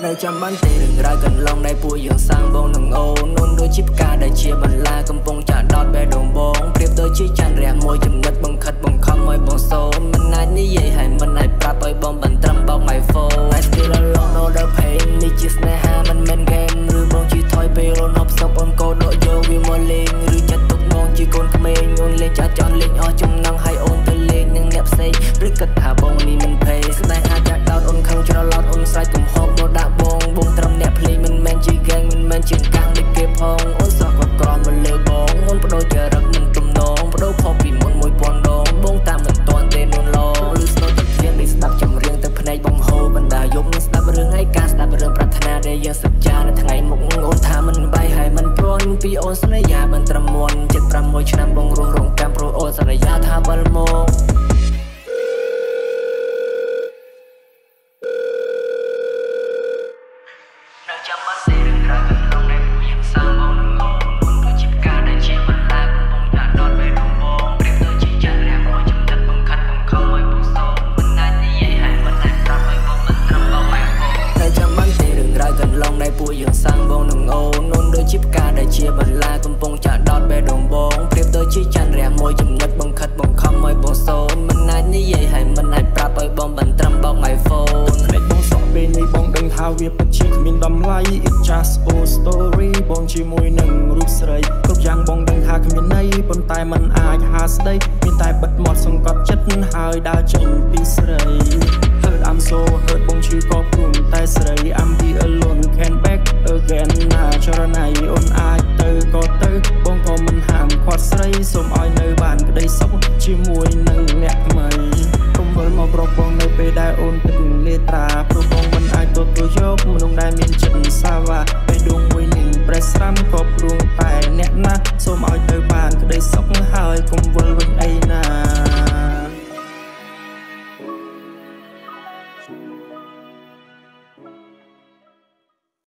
ចាំបានទេរឿងរ៉ាវកន្លងដៃពួកយើងសាំងបងនឹងអូននួនដូចជាផ្កាដែលជាបន្លាកំពុងចាក់ដោតបេះដូងបងប្រៀបដូចជាច័ន្ទរះមួយចំណិតបង្ខិតបង្ខំឲ្យបងសូមមិនអាចនិយាយហើយមិនអាចប្រាប់ឲ្យបងបានត្រឹមបោក my phone I still alone no the pain នេះជាស្នេហាមិនមែន game ឬបងជិះថយពេលអូនអបសក់អូនកោដកយកវាមកលេងឬចាត់ទុកបងជាកូនក្មេងអូនលេងចាត់ចោលលេងអស់ចំណងឲ្យអូនទៅលេងនឹងអ្នកផ្សេងឬគិតថាបងនេះមិនភ័យស្នេហាចាក់ដោតអូនខឹងច្រឡោតអូនស្រែកកំហុសមកដាក់បងត្រឹមអ្នកភ្លេងមិនមែនជាហ្គេងមិនមែនជាកាំងដូចគេផងអូនសោះគាត់ក្រមកលើបងអូនបដូរចរិតមិនទំនងបដូរខុសពីមុន1000ដងបងតាមមិនទាន់ទេនួនឡងឬស្នូតទឹកភ្លៀងនេះស្ដាប់ចម្រៀងទៅភ្នែកបងហូរបណ្ដាយប់នឹងស្ដាប់រឿងឯកាស្ដាប់រឿងប្រាថ្នាដែលយើងសច្ចានៅថ្ងៃមុខអូនថាមិនបាយហើយមិនព្រន់ពីអូនសន្យាបានត្រឹមមុន76ឆ្នាំបងរស់រងកម្មព្រោះអូនសន្យាថាបលមកចាំបានទេរឿងរ៉ាវកន្លងដៃពួកយើងសាំងបងនឹងអូននួនដូចជាផ្កាដែលជាបន្លាកំពុងចាក់ដោតបេះដូងបងប្រៀបដូចជាច័ន្ទរះមួយចំណិតបង្ខិតបង្ខំឲ្យបងសូមមិនអាចនិយាយហើយមិនអាចប្រាប់ឲ្យបងមិនត្រឹមបោក my phone ចាំបានទេរឿងរ៉ាវកន្លងដៃពួកយើងសាំងបងនឹងអូននួនដូចជាផ្កាដែលជាបន្លាកំពុងចាក់ដោតបេះដូងបងប្រៀបដូចជាច័ន្ទរះមួយចំណិតបង្ខិតបង្ខំឲ្យបងសូមមិនអាចនិយាយហើយមិនអាចប្រាប់ឲ្យបងបានត្រឹមបោក my phone ភ្នែកបងសក់ពេលនេះបងដឹងថាវាពិតជាគ្មានតម្លៃ It's just old story បងជាមួយនឹងរូបស្រីគ្រប់យ៉ាងបងដឹងថាគ្មានន័យប៉ុន្តែมันអាចហាស្ដីមានតែបិទមាត់សង្កត់ចិត្តហើយដើរចេញពីស្រី Hurt I'm so hurt បងឈឺក៏ព្រមតែស្រី I'm be alone can back again ណាចរណៃអូនអាចទៅក៏ទៅបងក៏មិនហាមខាត់ស្រីសូមឲ្យនៅបានក្តីសុខជាមួយនឹងអ្នកថ្មីកុំវិលមករកបងនៅពេលដែលអូនគិតលេត្រាព្រោះបងមិនអាចទទួលយកមនុស្សដែលមានចិត្តសាវ៉ាពេលដួងមួយនឹងប្រេះស្រាំក៏ព្រោះតែអ្នកណាសូមឲ្យទៅបានក្តីសុខហើយកុំវិលវិញអីណា